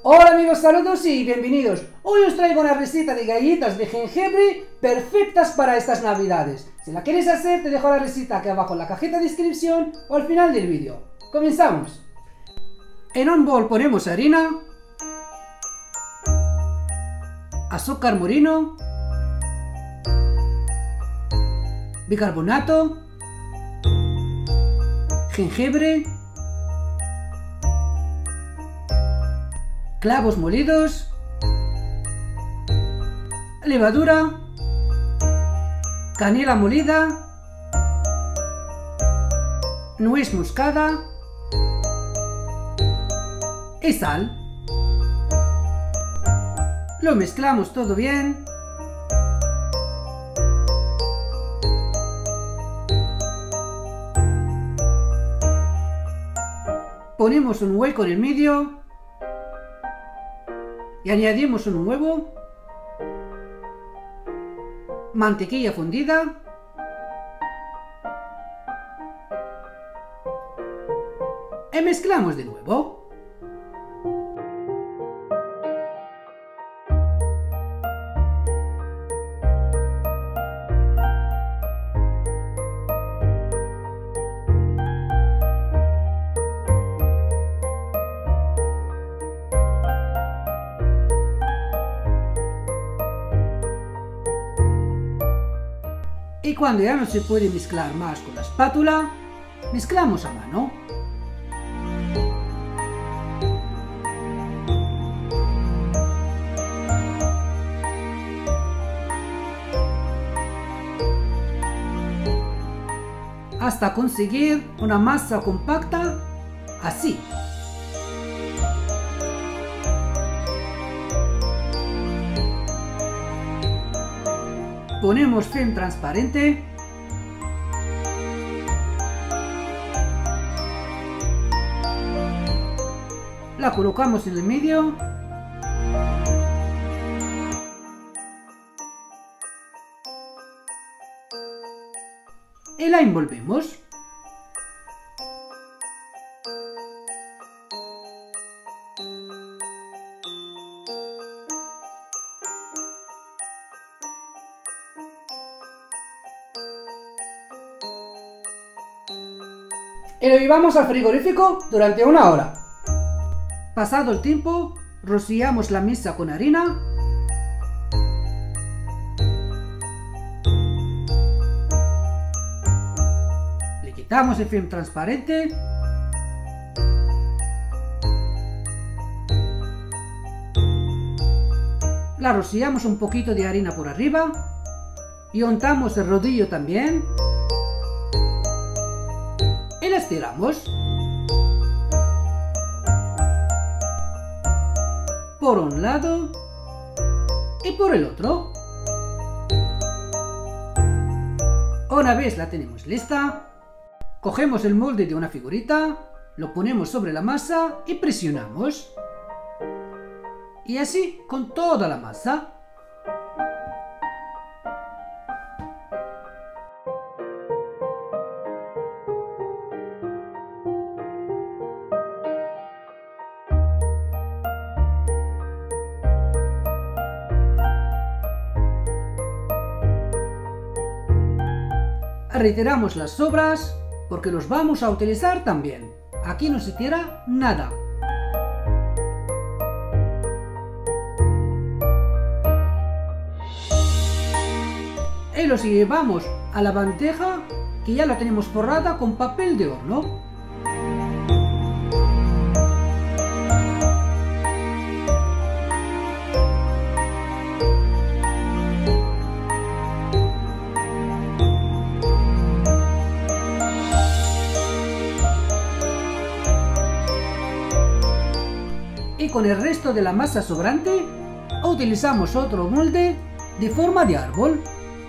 Hola amigos, saludos y bienvenidos. Hoy os traigo una receta de galletas de jengibre perfectas para estas navidades. Si la quieres hacer, te dejo la receta aquí abajo en la cajita de descripción o al final del vídeo. Comenzamos. En un bol ponemos harina, azúcar moreno, bicarbonato, jengibre, clavos molidos, levadura, canela molida, nuez moscada y sal. Lo mezclamos todo bien. Ponemos un hueco en el medio y añadimos un huevo, mantequilla fundida y mezclamos de nuevo. Y cuando ya no se puede mezclar más con la espátula, mezclamos a mano. Hasta conseguir una masa compacta, así. Ponemos film transparente . La colocamos en el medio . Y la envolvemos . Y lo llevamos al frigorífico durante 1 hora. Pasado el tiempo, rociamos la mesa con harina . Le quitamos el film transparente . La rociamos un poquito de harina por arriba y untamos el rodillo también. Y la estiramos por un lado y por el otro. Una vez la tenemos lista, cogemos el molde de una figurita, lo ponemos sobre la masa y presionamos. Y así con toda la masa. Retiramos las sobras porque los vamos a utilizar también. Aquí no se tira nada. Y los llevamos a la bandeja que ya la tenemos forrada con papel de horno. Y con el resto de la masa sobrante utilizamos otro molde de forma de árbol.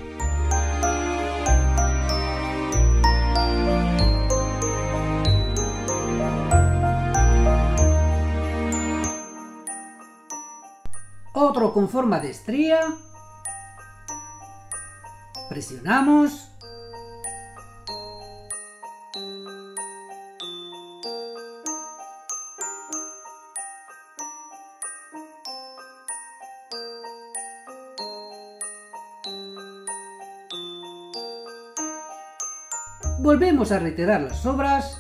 Otro con forma de estrella. Presionamos. volvemos a retirar las sobras.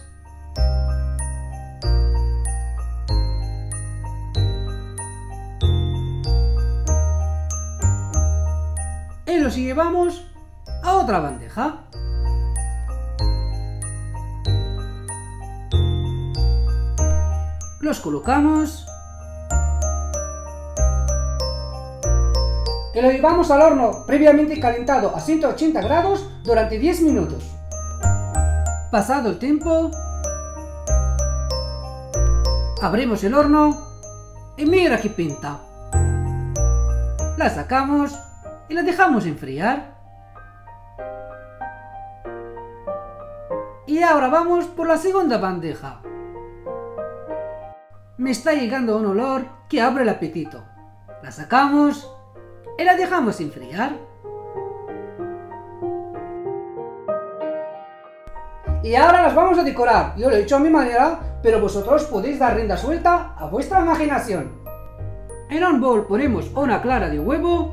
Y los llevamos a otra bandeja. Los colocamos y lo llevamos al horno previamente calentado a 180 grados durante 10 minutos. Pasado el tiempo, abrimos el horno y mira qué pinta. La sacamos y la dejamos enfriar. Y ahora vamos por la segunda bandeja. Me está llegando un olor que abre el apetito. La sacamos y la dejamos enfriar. Y ahora las vamos a decorar. Yo lo he hecho a mi manera, pero vosotros podéis dar rienda suelta a vuestra imaginación. En un bol ponemos una clara de huevo.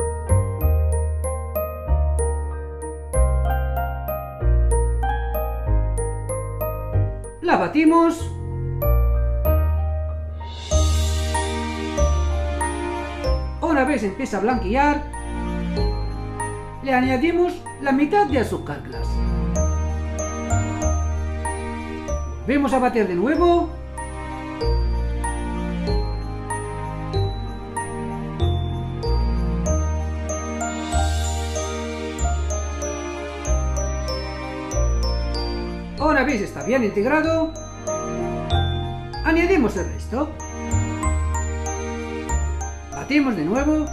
La batimos. Una vez empieza a blanquear, le añadimos la mitad de azúcar glass. Volvemos a batir de nuevo. Una vez está bien integrado, añadimos el resto. Batimos de nuevo.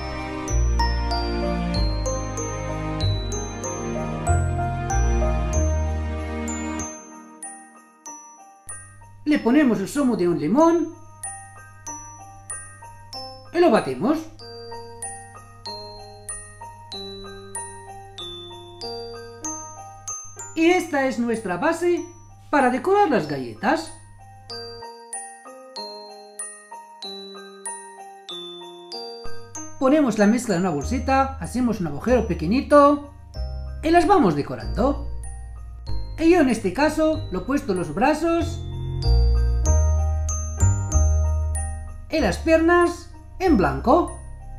Le ponemos el zumo de un limón y lo batimos. Y esta es nuestra base para decorar las galletas. Ponemos la mezcla en una bolsita, hacemos un agujero pequeñito y las vamos decorando. Y yo en este caso lo he puesto los brazos y las piernas en blanco.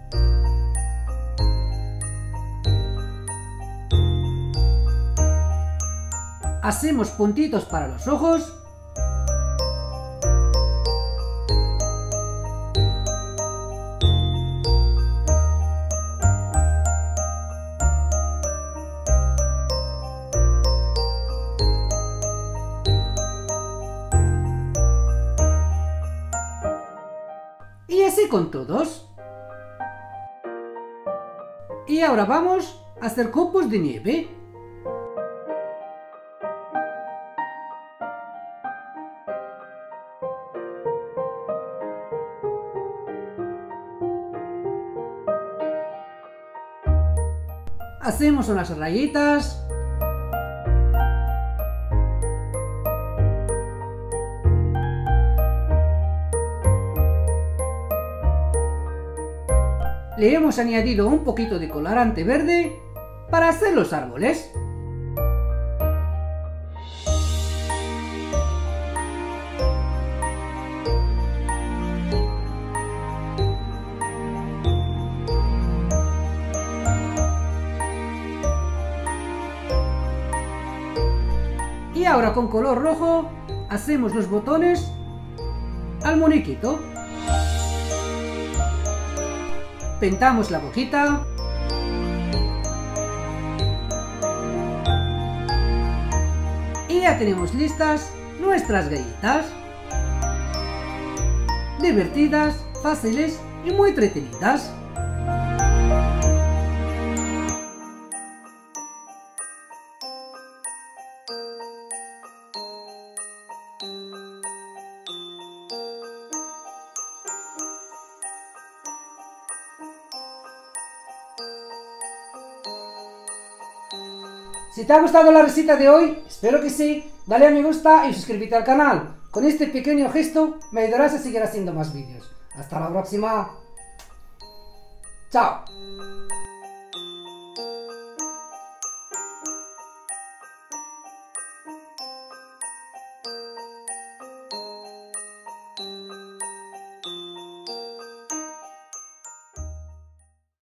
Hacemos puntitos para los ojos. Y así con todos. Y ahora vamos a hacer copos de nieve. Hacemos unas rayitas. Le hemos añadido un poquito de colorante verde para hacer los árboles. Y ahora con color rojo hacemos los botones al muñequito. Pintamos la boquita. Y ya tenemos listas nuestras galletas. Divertidas, fáciles y muy entretenidas. Si te ha gustado la receta de hoy, espero que sí, dale a me gusta y suscríbete al canal. Con este pequeño gesto me ayudarás a seguir haciendo más vídeos. Hasta la próxima. Chao.